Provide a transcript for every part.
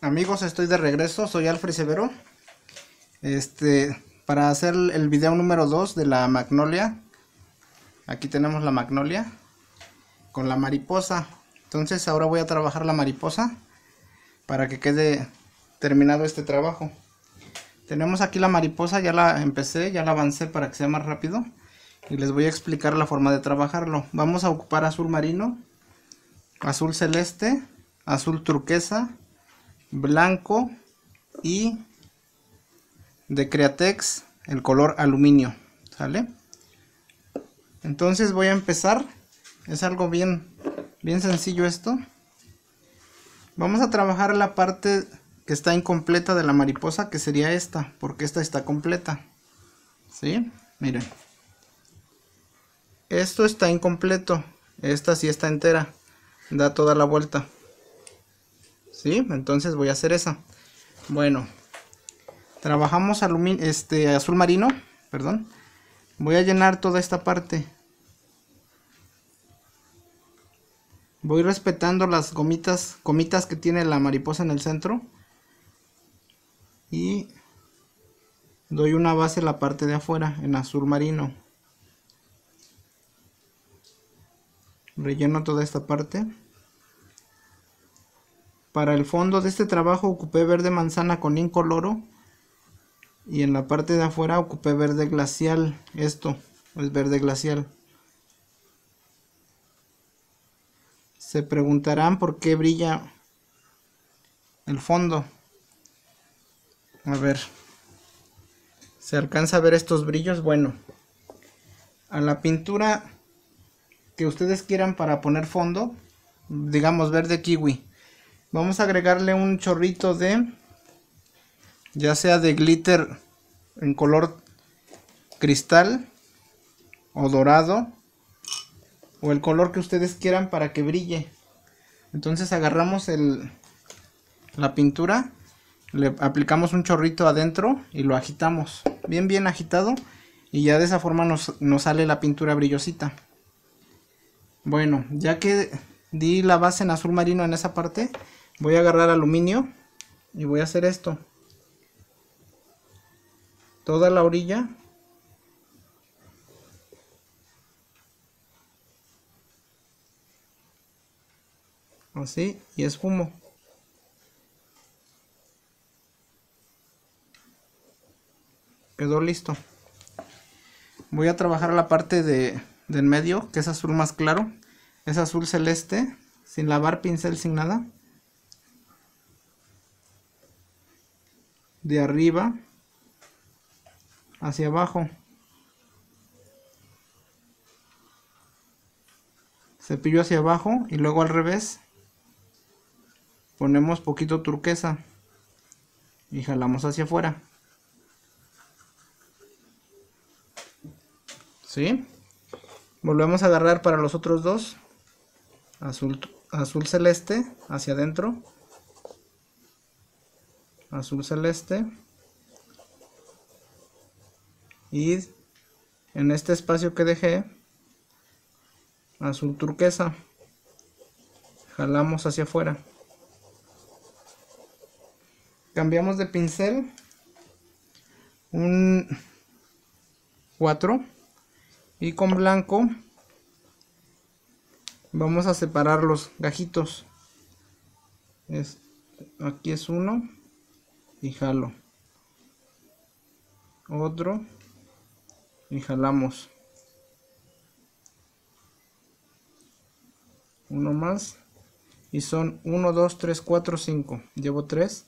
Amigos, estoy de regreso, soy Alfred Severo. Para hacer el video número 2 de la magnolia. Aquí tenemos la magnolia con la mariposa. Entonces ahora voy a trabajar la mariposa para que quede terminado este trabajo. Tenemos aquí la mariposa, ya la empecé, ya la avancé para que sea más rápido. Y les voy a explicar la forma de trabajarlo. Vamos a ocupar azul marino, azul celeste, azul turquesa, blanco y de Createx el color aluminio, ¿sale? Entonces voy a empezar. Es algo bien sencillo esto. Vamos a trabajar la parte que está incompleta de la mariposa, que sería esta, porque esta está completa, ¿sí? Miren, esto está incompleto, esta sí está entera, da toda la vuelta, ¿sí? Entonces voy a hacer esa. Bueno, trabajamos azul marino, perdón. Voy a llenar toda esta parte. Voy respetando las gomitas que tiene la mariposa en el centro. Y doy una base en la parte de afuera, en azul marino. Relleno toda esta parte. Para el fondo de este trabajo ocupé verde manzana con incoloro. Y en la parte de afuera ocupé verde glacial. Esto es verde glacial. Se preguntarán por qué brilla el fondo. A ver, ¿se alcanza a ver estos brillos? Bueno, a la pintura que ustedes quieran para poner fondo, digamos verde kiwi, vamos a agregarle un chorrito de, ya sea de glitter en color cristal o dorado, o el color que ustedes quieran para que brille. Entonces agarramos la pintura, le aplicamos un chorrito adentro y lo agitamos bien agitado, y ya de esa forma nos sale la pintura brillosita. Bueno, ya que di la base en azul marino en esa parte, voy a agarrar aluminio y voy a hacer esto. Toda la orilla. Así, y esfumo. Quedó listo. Voy a trabajar la parte del medio, que es azul más claro. Es azul celeste, sin lavar pincel, sin nada. De arriba hacia abajo. Cepillo hacia abajo y luego al revés. Ponemos poquito turquesa y jalamos hacia afuera. ¿Sí? Volvemos a agarrar para los otros dos. Azul celeste hacia adentro. Azul celeste. Y en este espacio que dejé, azul turquesa. Jalamos hacia afuera. Cambiamos de pincel. Un 4. Y con blanco vamos a separar los gajitos. Aquí es uno y jalo. Otro y jalamos. Uno más. Y son 1, 2, 3, 4, 5. Llevo 3.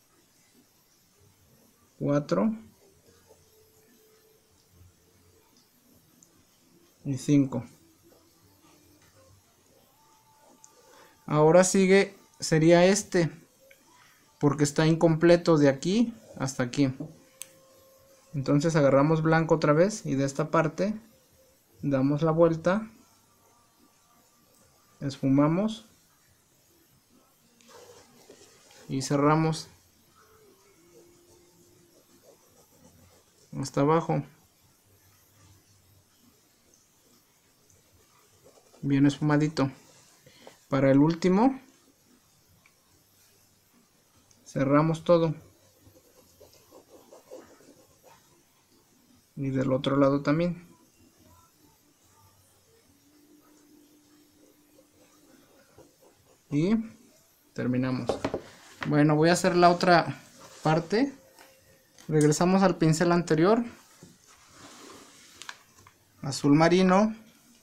4. Y 5. Ahora sería este, porque está incompleto de aquí hasta aquí. Entonces agarramos blanco otra vez y de esta parte damos la vuelta, esfumamos y cerramos hasta abajo. Bien esfumadito. Para el último Cerramos todo. Y del otro lado también. Y terminamos. Bueno, voy a hacer la otra parte. Regresamos al pincel anterior. Azul marino.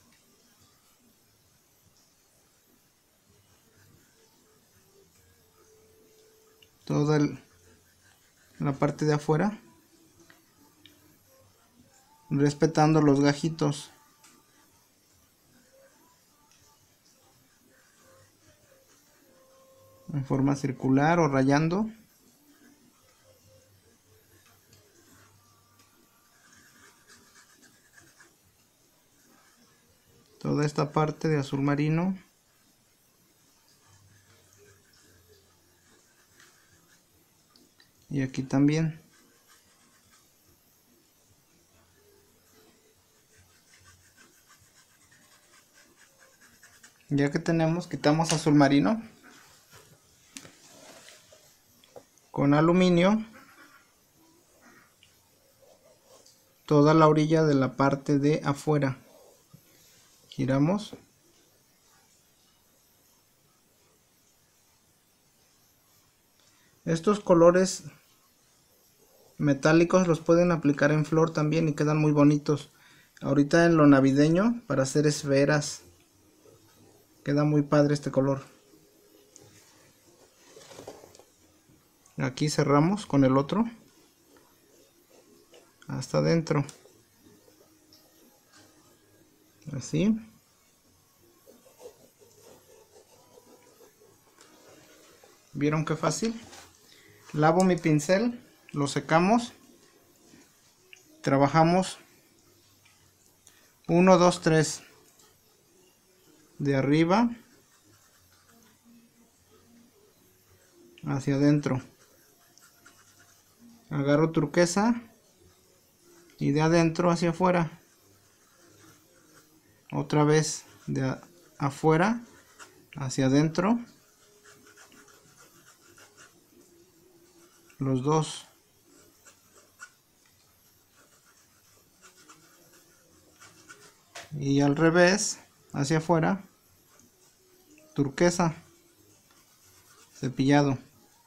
Toda la parte de afuera. Respetando los gajitos. En forma circular o rayando. Toda esta parte de azul marino. Y aquí también. Ya que tenemos, quitamos azul marino. Con aluminio. Toda la orilla de la parte de afuera. Giramos. Estos colores metálicos los pueden aplicar en flor también y quedan muy bonitos. Ahorita en lo navideño, para hacer esferas, queda muy padre este color. Aquí cerramos con el otro hasta adentro, así. ¿Vieron qué fácil? Lavo mi pincel, lo secamos, trabajamos 1, 2, 3 de arriba hacia adentro. Agarro turquesa y de adentro hacia afuera. Otra vez de afuera hacia adentro. Los dos. Y al revés, hacia afuera, turquesa, cepillado.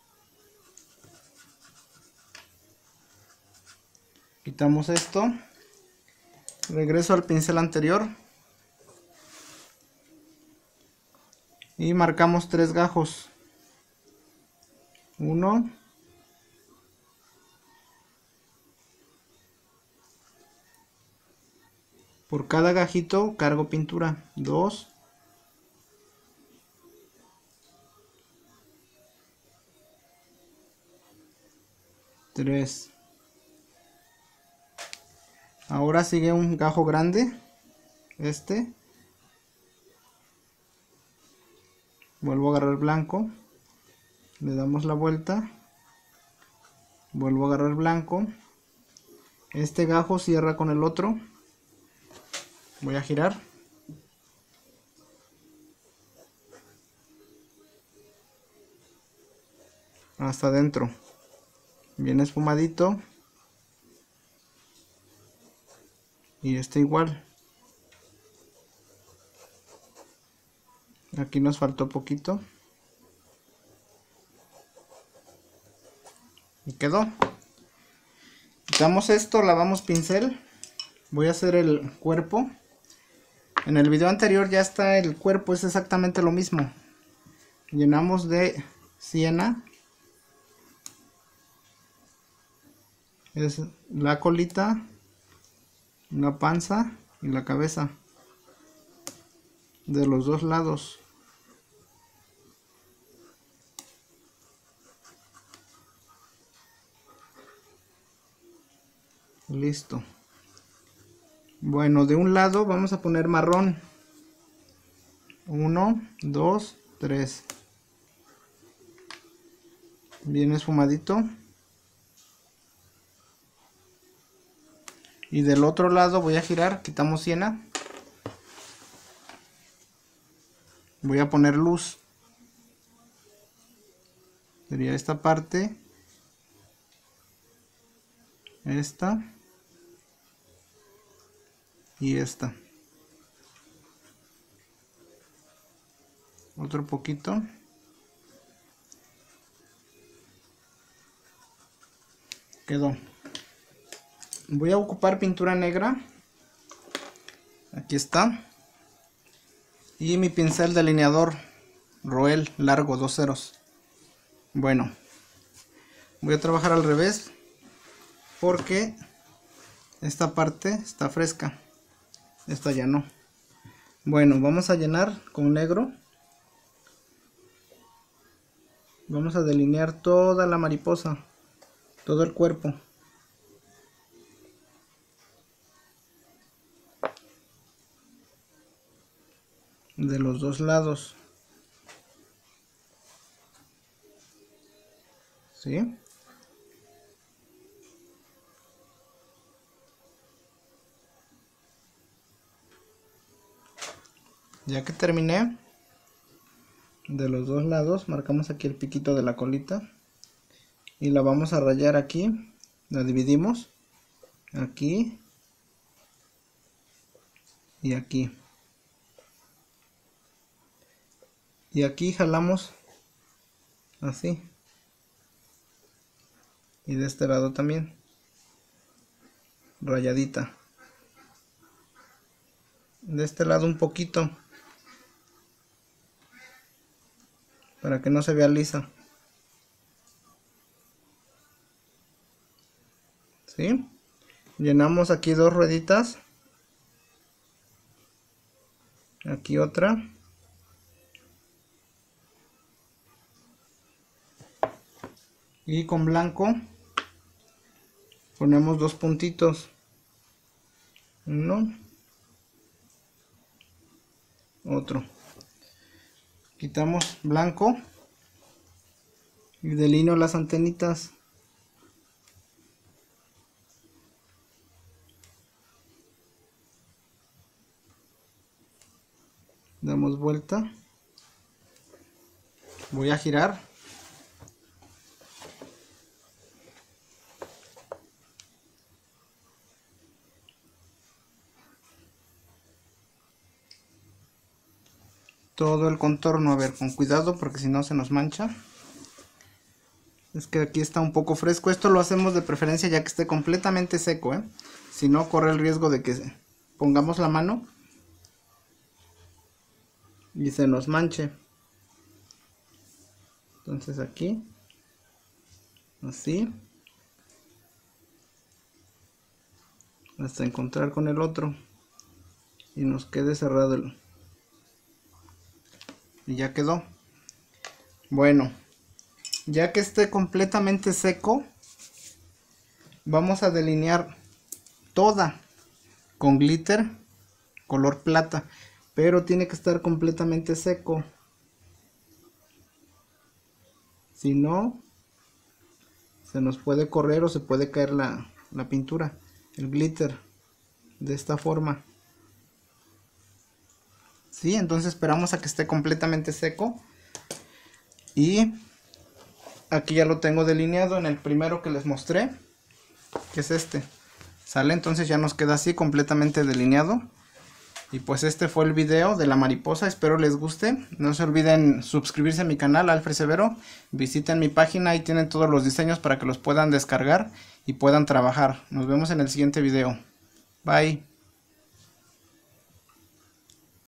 Quitamos esto. Regreso al pincel anterior. Y marcamos 3 gajos. 1. Por cada gajito cargo pintura. 2. 3. Ahora sigue un gajo grande. Este. Vuelvo a agarrar blanco. Le damos la vuelta. Vuelvo a agarrar blanco. Este gajo cierra con el otro. Voy a girar. Hasta adentro. Bien esfumadito. Y este igual. Aquí nos faltó poquito. Y quedó. Quitamos esto, lavamos pincel. Voy a hacer el cuerpo. En el video anterior ya está el cuerpo, es exactamente lo mismo. Llenamos de siena. Es la colita, la panza y la cabeza. De los dos lados. Listo. Bueno, de un lado vamos a poner marrón. 1, 2, 3. Bien esfumadito. Y del otro lado voy a girar, quitamos siena. Voy a poner luz. Sería esta parte, esta y esta. Otro poquito. Quedó. Voy a ocupar pintura negra. Aquí está. Y mi pincel delineador Roel largo, 2 ceros. Bueno, voy a trabajar al revés porque esta parte está fresca, esta ya no. Bueno, vamos a llenar con negro. Vamos a delinear toda la mariposa, todo el cuerpo. De los dos lados. ¿Sí? Ya que terminé de los dos lados, marcamos aquí el piquito de la colita y la vamos a rayar aquí. La dividimos aquí y aquí. Y aquí jalamos así. Y de este lado también. Rayadita. De este lado un poquito. Para que no se vea lisa. ¿Sí? Llenamos aquí 2 rueditas. Aquí otra. Y con blanco ponemos 2 puntitos. Uno. Otro. Quitamos blanco. Y delineo las antenitas. Damos vuelta. Voy a girar. Todo el contorno, a ver, con cuidado porque si no se nos mancha. Es que aquí está un poco fresco. Esto lo hacemos de preferencia ya que esté completamente seco, ¿eh? Si no, corre el riesgo de que pongamos la mano y se nos manche. Entonces aquí, así, hasta encontrar con el otro y nos quede cerrado y ya quedó. Bueno, ya que esté completamente seco, vamos a delinear toda con glitter color plata, pero tiene que estar completamente seco, si no se nos puede correr o se puede caer la pintura, el glitter, de esta forma. Sí, entonces esperamos a que esté completamente seco. Y aquí ya lo tengo delineado en el primero que les mostré, que es este. Sale, entonces ya nos queda así completamente delineado. Y pues este fue el video de la mariposa, espero les guste. No se olviden suscribirse a mi canal, Alfred Severo. Visiten mi página, ahí tienen todos los diseños para que los puedan descargar y puedan trabajar. Nos vemos en el siguiente video. Bye.